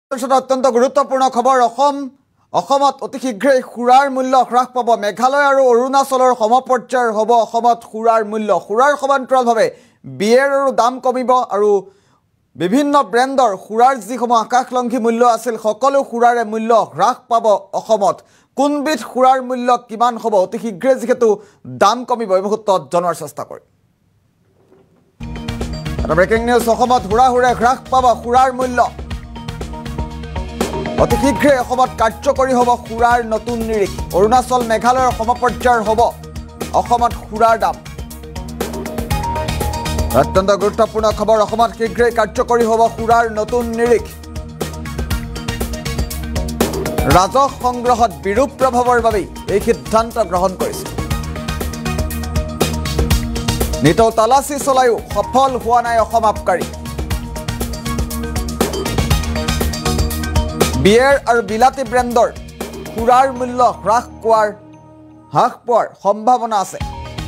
অত্যন্ত গুৰুত্বপূৰ্ণ খবৰ অসমত অতি শীঘ্ৰেই সুৰাৰ মূল্য হ্ৰাস পাব মেঘালয় আৰু অৰুণাচলৰ সমপৰ্যায়ৰ হ'ব অসমত সুৰাৰ মূল্য সুৰাৰ সমান্তৰালভাৱে বিয়েৰ আৰু দাম কমিব আৰু বিভিন্ন ব্ৰেণ্ডৰ সুৰাৰ যিসমূহ আকাশলংঘী মূল্য আছিল সকলো সুৰাৰে মূল্য হ্ৰাস পাব অসমত কোনবিধ সুৰাৰ মূল্য কিমান হ'ব অতি শীঘ্ৰে যেহেতু দাম কমিব এই মুহূৰ্তত জনাৰ চেষ্টা কৰিম এটা ব্ৰেকিং নিউজ অসমত হুৰাহুৰে হ্ৰাস পাব সুৰাৰ মূল্য অতি শীঘ্ৰে অসমত কাৰ্যকৰী হ'ব সুৰাৰ নতুন নিৰিখ অৰুণাচল মেঘালয়ৰ সমপৰ্যায়ৰ হ'ব অসমত সুৰাৰ দাম অত্যন্ত গুৰুত্বপূৰ্ণ খবৰ অসমত শীঘ্ৰেই কাৰ্যকৰী হ'ব সুৰাৰ নতুন নিৰিখ ৰাজহ সংগ্ৰহত বিৰূপ প্ৰভাৱৰ বাবে এই সিদ্ধান্ত গ্ৰহণ কৰিছে নিতৌ তালাচী চলায়ো সফল হোৱা নাই অসম আবকাৰী বিয়েৰ আৰু বিলাতী ব্ৰেণ্ডৰ সুৰাৰ মূল্য হ্ৰাস পোৱাৰ সম্ভাৱনা আছে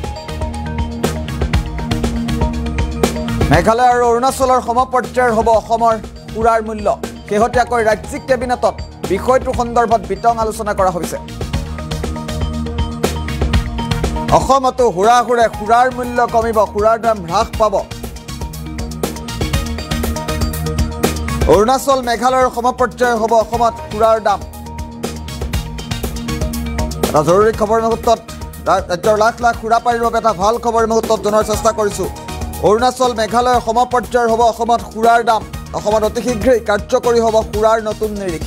মেঘালয় আৰু অৰুণাচলৰ সমপৰ্যায়ৰ হ'ব অসমৰ সুৰাৰ মূল্য শেহতীয়াকৈ ৰাজ্যিক কেবিনেটত বিষয়টো সন্দৰ্ভত বিতং আলোচনা কৰা হৈছে অসমতো হুৰাহুৰে সুৰাৰ মূল্য কমিব সুৰাৰ দাম হ্ৰাস পাব অৰুণাচল মেঘালয়ৰ সমপৰ্যায়ৰ হ'ব অসমত সুৰাৰ দাম এটা জৰুৰী খবৰ মুহূৰ্তত ৰাজ্যৰ লাখ লাখ সুৰাপাৰীৰ বাবে এটা ভাল খবৰ মুহূৰ্তত জনাৰ চেষ্টা কৰিছোঁ অৰুণাচল মেঘালয়ৰ সমপৰ্যায়ৰ হ'ব অসমত সুৰাৰ দাম অসমত অতি শীঘ্ৰেই কাৰ্যকৰী হ'ব সুৰাৰ নতুন নিৰিখ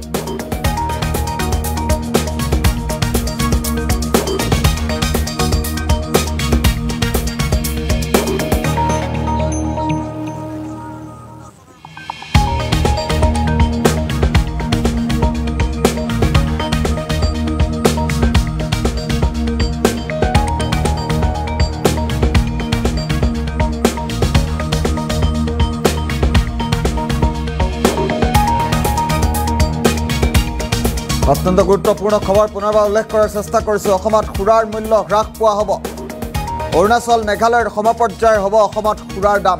অত্যন্ত গুৰুত্বপূৰ্ণ খবৰ পুনৰবাৰ উল্লেখ কৰাৰ চেষ্টা কৰিছোঁ অসমত সুৰাৰ মূল্য হ্ৰাস পোৱা হ'ব অৰুণাচল মেঘালয়ৰ সমপৰ্যায়ৰ হ'ব অসমত সুৰাৰ দাম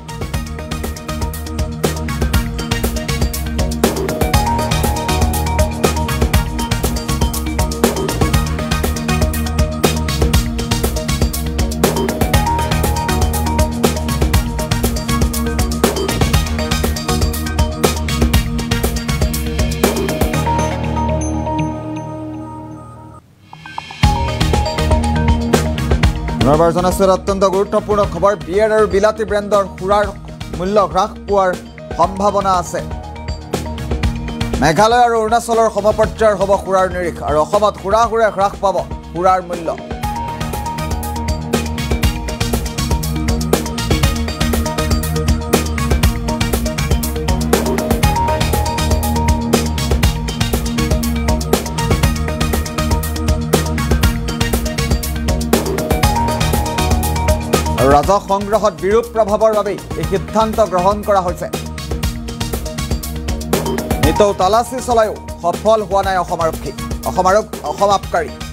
পুনৰবাৰ জনাইছোঁ অত্যন্ত গুৰুত্বপূৰ্ণ খবৰ বিয়েৰ আৰু বিলাতী ব্ৰেণ্ডৰ সুৰাৰ মূল্য হ্ৰাস পোৱাৰ সম্ভাৱনা আছে মেঘালয় আৰু অৰুণাচলৰ সমপৰ্যায়ৰ হ'ব সুৰাৰ নিৰিখ আৰু অসমত হুৰাহুৰে হ্ৰাস পাব সুৰাৰ মূল্য ৰাজহ সংগ্ৰহত বিৰূপ প্ৰভাৱৰ বাবে এই সিদ্ধান্ত গ্ৰহণ কৰা হৈছে নিতৌ তালাচী চলায়ো সফল হোৱা নাই অসম আবকাৰী